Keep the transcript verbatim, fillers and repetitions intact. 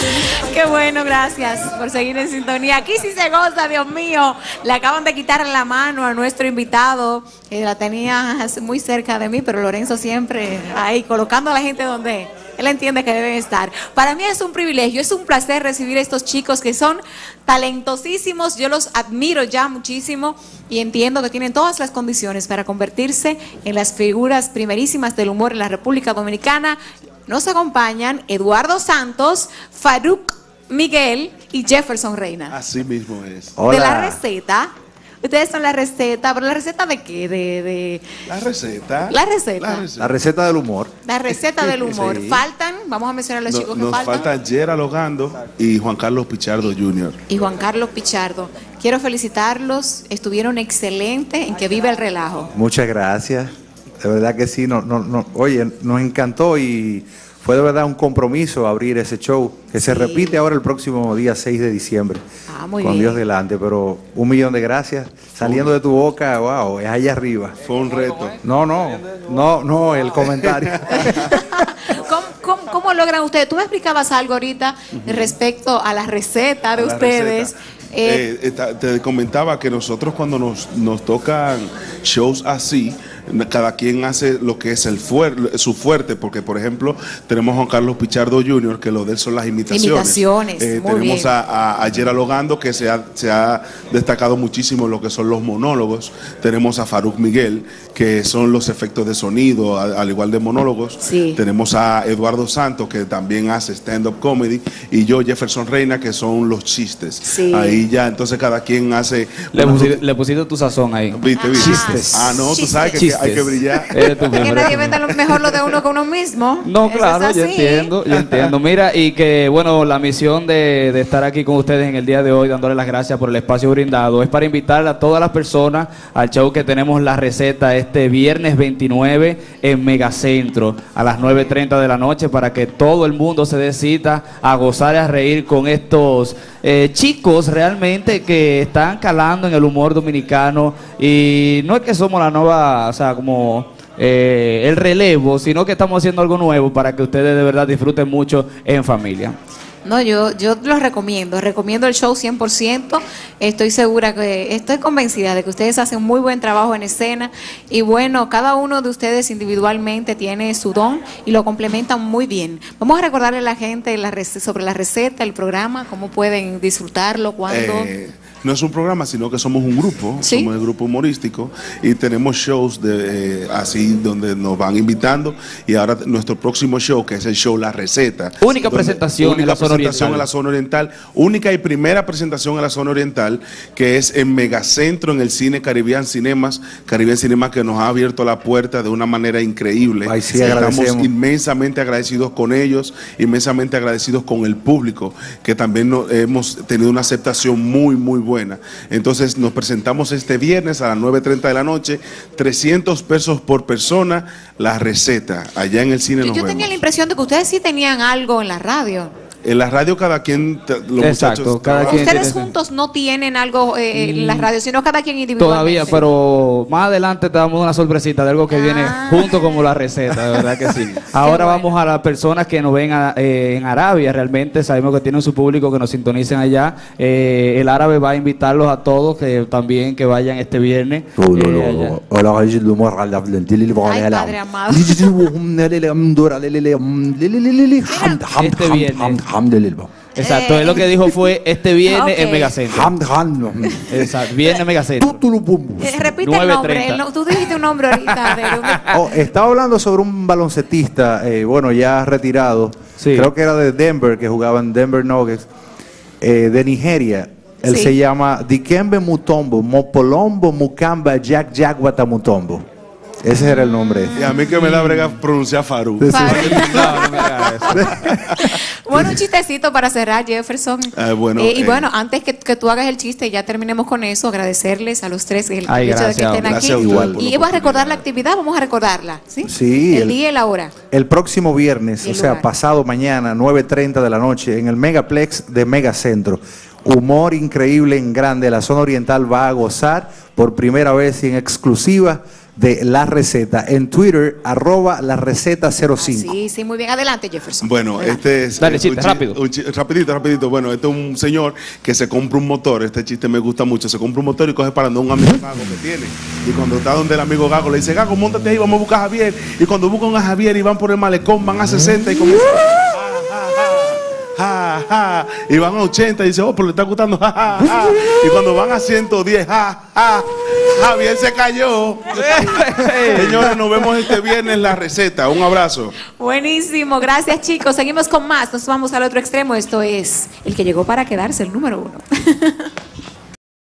Qué bueno, gracias por seguir en sintonía. Aquí sí se goza, Dios mío. Le acaban de quitar la mano a nuestro invitado, que la tenía muy cerca de mí, pero Lorenzo siempre ahí colocando a la gente donde él entiende que deben estar. Para mí es un privilegio, es un placer recibir a estos chicos que son talentosísimos. Yo los admiro ya muchísimo y entiendo que tienen todas las condiciones para convertirse en las figuras primerísimas del humor en la República Dominicana. Nos acompañan Eduardo Santos, Farouk Miguel y Jefferson Reina. Así mismo es. Hola. De la receta. Ustedes son la receta, pero ¿la receta de qué? De, de... La receta. La receta. La receta, la receta del humor. La receta del humor. Sí. Faltan, vamos a mencionar a los no, chicos que nos faltan. Nos falta Gerald Logando y Juan Carlos Pichardo junior Y Juan Carlos Pichardo. Quiero felicitarlos, estuvieron excelentes en Que Vive el Relajo. Muchas gracias. De verdad que sí, no, no, no. Oye, nos encantó y fue de verdad un compromiso abrir ese show, que se sí. repite ahora el próximo día seis de diciembre. Ah, muy con bien. Dios delante, pero un millón de gracias. Saliendo de tu boca, wow, es allá arriba. Fue un reto. No, no, no, no, el comentario. ¿Cómo, cómo, ¿Cómo logran ustedes? Tú me explicabas algo ahorita uh-huh. respecto a la receta de a ustedes. Receta. Eh, eh, te comentaba que nosotros cuando nos, nos tocan shows así, cada quien hace lo que es el fuer, su fuerte, porque por ejemplo tenemos a Juan Carlos Pichardo junior que lo de él son las imitaciones. Imitaciones, eh, muy tenemos bien. a, a, a Gerald Logando que se ha, se ha destacado muchísimo en lo que son los monólogos. Tenemos a Farouk Miguel que son los efectos de sonido, a, al igual de monólogos. Sí. Tenemos a Eduardo Santos que también hace stand-up comedy y yo Jefferson Reina que son los chistes. Sí. Ahí ya entonces cada quien hace. Le, pusiste, le pusiste tu sazón ahí. ¿Viste, viste? Chistes. Ah, no, Chistes. tú sabes que, que hay que brillar. Es que nadie vende lo mejor lo de uno con uno mismo. No, Eso claro, es yo entiendo, yo entiendo. Mira, y que bueno, la misión de, de estar aquí con ustedes en el día de hoy, dándole las gracias por el espacio brindado, es para invitar a todas las personas al show que tenemos La Receta este viernes veintinueve en Megacentro a las nueve treinta de la noche, para que todo el mundo se dé cita a gozar y a reír con estos eh, chicos realmente que están calando en el humor dominicano. Y no es que somos la nueva, o sea, como eh, el relevo, sino que estamos haciendo algo nuevo para que ustedes de verdad disfruten mucho en familia. No, yo, yo los recomiendo, recomiendo el show cien por ciento, estoy segura que, estoy convencida de que ustedes hacen muy buen trabajo en escena y bueno, cada uno de ustedes individualmente tiene su don y lo complementan muy bien. Vamos a recordarle a la gente la sobre la receta, el programa, cómo pueden disfrutarlo, cuándo... Eh, no es un programa, sino que somos un grupo, ¿sí? Somos el grupo humorístico y tenemos shows de, eh, así donde nos van invitando y ahora nuestro próximo show, que es el show La Receta. Única presentación, única en, la zona presentación en la zona oriental, única y primera presentación en la zona oriental, que es en Megacentro, en el cine Caribbean Cinemas, Caribbean Cinemas que nos ha abierto la puerta de una manera increíble. Ay, sí, estamos inmensamente agradecidos con ellos, inmensamente agradecidos con el público, que también no, hemos tenido una aceptación muy, muy buena. Buena. Entonces nos presentamos este viernes a las nueve treinta de la noche, trescientos pesos por persona, La Receta, allá en el cine. Yo, nos yo tenía vemos. la impresión de que ustedes sí tenían algo en la radio. En la radio cada quien, los Exacto, muchachos, cada quien ustedes tiene juntos no tienen algo eh, en la radio, sino cada quien individualmente. Todavía, pero más adelante te damos una sorpresita de algo que ah. viene junto como La Receta, de verdad que sí. Ahora bueno. vamos a las personas que nos ven a, eh, en Arabia, realmente sabemos que tienen su público que nos sintonicen allá. Eh, el árabe va a invitarlos a todos que también que vayan este viernes. Eh, Ay, Padre amado. Este viernes. Exacto, eh, él lo que dijo fue este viernes okay. en Megacentro. Exacto, viernes en Megacentro. Eh, repite el nombre, el, tú dijiste un nombre ahorita. De un... oh, estaba hablando sobre un baloncetista, eh, bueno, ya retirado, sí. creo que era de Denver, que jugaba en Denver Nuggets, eh, de Nigeria. Él sí. se llama Dikembe Mutombo, Mopolombo Mukamba Jack Jack Watamutombo. Ese era el nombre. Y a mí que me da brega pronunciar Faru. No, no me hagas eso. Bueno, un chistecito para cerrar, Jefferson. Eh, bueno, eh, y eh, bueno, antes que, que tú hagas el chiste, ya terminemos con eso, agradecerles a los tres el ay, hecho gracias, de que estén gracias aquí. igual, y vamos a recordar la actividad, vamos a recordarla, ¿sí? Sí. El, el día y la hora. El próximo viernes, o el sea, lugar. pasado mañana, nueve treinta de la noche, en el Megaplex de Megacentro. Humor increíble en grande. La zona oriental va a gozar por primera vez y en exclusiva de La Receta. En Twitter, arroba La Receta cero cinco. Ah, sí, sí, muy bien. Adelante, Jefferson. Bueno, Adelante. este es... Dale, es chiste, un chi- rápido. un chi- rapidito, rapidito. Bueno, este es un señor que se compra un motor. Este chiste me gusta mucho. Se compra un motor y coge para donde un amigo gago que tiene. Y cuando está donde el amigo gago le dice, Gago, móntate ahí, vamos a buscar a Javier. Y cuando buscan a Javier y van por el malecón, van a sesenta y comienzan... Ja, ja, y van a ochenta y dice, oh, pero le está gustando, ja, ja, ja. Y cuando van a ciento diez, ja, ja, Javier se cayó. Señores, nos vemos este viernes en La Receta. Un abrazo. Buenísimo, gracias chicos. Seguimos con más. Nos vamos al otro extremo. Esto es el que llegó para quedarse, el número uno.